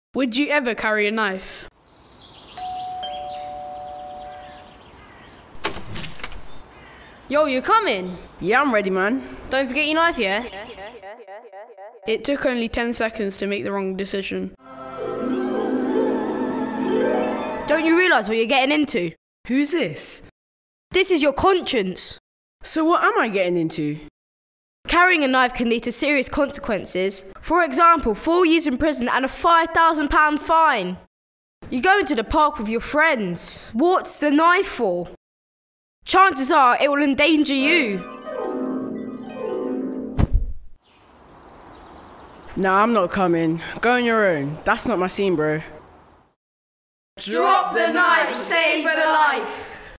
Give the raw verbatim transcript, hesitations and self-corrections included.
Would you ever carry a knife? Yo, you coming? Yeah, I'm ready, man. Don't forget your knife, yeah? It took only ten seconds to make the wrong decision. Don't you realise what you're getting into? Who's this? This is your conscience. So what am I getting into? Carrying a knife can lead to serious consequences. For example, four years in prison and a five thousand pound fine. You go into the park with your friends. What's the knife for? Chances are it will endanger you. Nah, I'm not coming. Go on your own. That's not my scene, bro. Drop the knife, save the life.